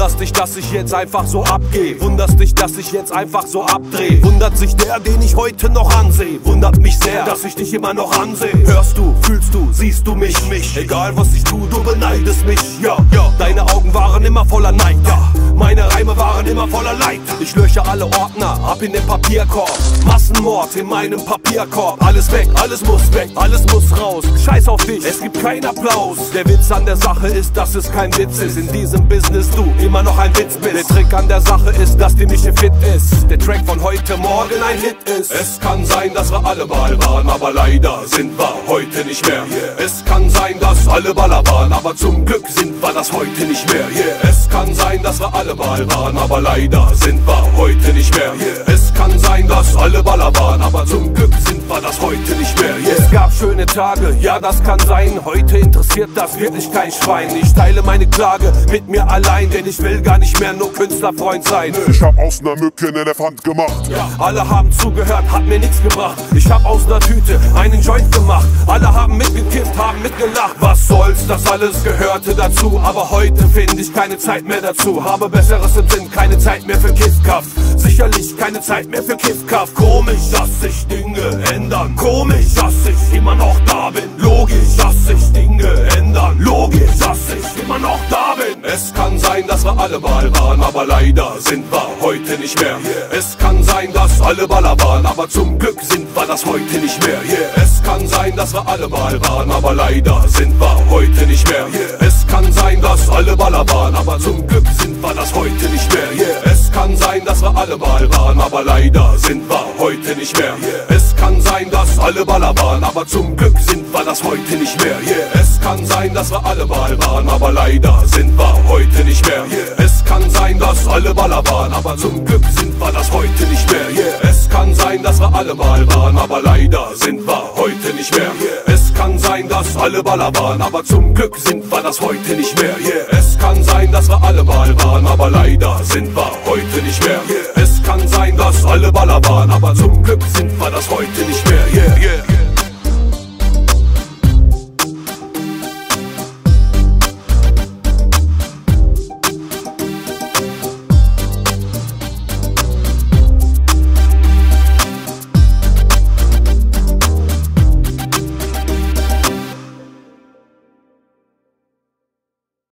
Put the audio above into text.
Wunderst dich, dass ich jetzt einfach so abgeh. Wunderst dich, dass ich jetzt einfach so abdreh. Wundert sich der, den ich heute noch ansehe. Wundert mich sehr, dass ich dich immer noch ansehe. Hörst du, fühlst du, siehst du mich? Egal was ich tu, du beneidest mich. Ja, deine Augen waren immer voller Neid. Ja, meine Reime waren immer voller Leid. Ich lösche alle Ordner ab in den Papierkorb. Massenmord in meinem Papierkorb. Alles weg, alles muss weg, alles muss raus. Scheiß auf dich, es gibt keinen Applaus. Der Witz an der Sache ist, dass es kein Witz ist. In diesem Business du immer noch ein Witz bist. Der Trick an der Sache ist, dass die Mische fit ist. Der Track von heute Morgen ein Hit ist. Es kann sein, dass wir alle mal waren, aber leider sind wir heute nicht mehr. Es kann sein, dass alle Baller waren, aber zum Glück sind wir das heute nicht mehr. Es kann sein, dass wir alle mal waren, aber leider sind wir heute nicht mehr. Es kann sein, dass alle Baller waren, aber zum Glück sind wir das heute nicht mehr. Es gab schöne Tage, ja das kann sein. Heute interessiert das wirklich kein Schwein. Ich teile meine Klage mit mir allein, denn ich will gar nicht mehr nur Künstlerfreund sein. Ich hab aus ner Mücke einen Elefant gemacht. Ja, alle haben zugehört, hat mir nichts gebracht. Ich hab aus ner Tüte einen Joint gemacht. Alle haben mitgekifft, haben mitgelacht. Was soll's, das alles gehörte dazu. Aber heute finde ich keine Zeit mehr dazu. Habe Besseres im Sinn, keine Zeit mehr für Kiffkaff. Sicherlich keine Zeit mehr für Kiffkaff. Komisch, dass sich Dinge ändern. Komisch, dass ich immer noch da bin. Logisch, dass sich Dinge ändern. Logisch, dass ich immer noch da bin. Es kann sein, dass wir alle mal waren, aber leider sind wir heute nicht mehr. Es kann sein, dass alle Baller waren, aber zum Glück sind wir das heute nicht mehr. Es kann sein, dass wir alle mal waren, aber leider sind wir heute nicht mehr. Es kann sein, dass alle Baller waren, aber zum Glück sind wir das heute nicht mehr. Es kann sein, dass wir alle mal waren, aber leider sind wir heute nicht mehr. Es kann sein, dass alle Baller waren, aber zum Glück sind wir das heute nicht mehr. Es kann sein, dass wir alle mal waren, aber leider sind wir heute nicht mehr. Es kann sein, dass alle Baller waren, aber zum Glück sind wir das heute nicht mehr. Es kann sein, dass wir alle mal waren, aber leider sind wir heute nicht mehr. Es kann sein, dass alle Baller waren, aber zum Glück sind wir das heute nicht mehr. Es kann sein, dass wir alle mal waren, aber leider sind wir heute nicht mehr. Es kann sein, dass alle Baller waren, aber zum Glück sind wir das heute nicht mehr.